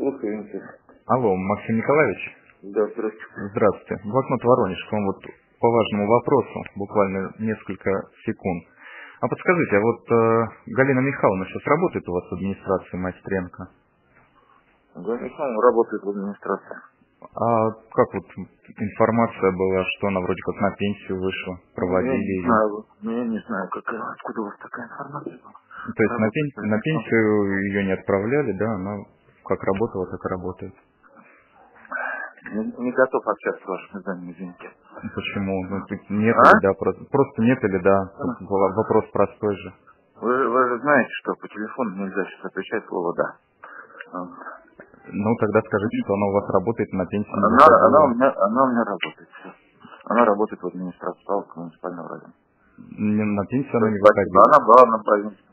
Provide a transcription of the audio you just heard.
Слушаемся. Алло, Максим Николаевич? Да, здравствуйте. Здравствуйте. Блокнот Воронеж, к вам вот по важному вопросу, буквально несколько секунд. А подскажите, а вот Галина Михайловна сейчас работает у вас в администрации Майстренко? Галина Михайловна работает в администрации. А как вот информация была, что она вроде как на пенсию вышла, проводили ее? Я не знаю, откуда у вас такая информация была. То есть на пенсию ее не отправляли, да? Она как работала, так и работает. Не готов общаться с вашими данными, извините. Почему? Ну, тут нет или да? Просто нет или да? Вопрос простой же. Вы же знаете, что по телефону нельзя сейчас отвечать слово «да». Ну, тогда скажите, что она у вас работает на пенсии. Она у меня работает. Все. Она работает в администрации муниципального района. На пенсию она не выходила. Она была на пенсии.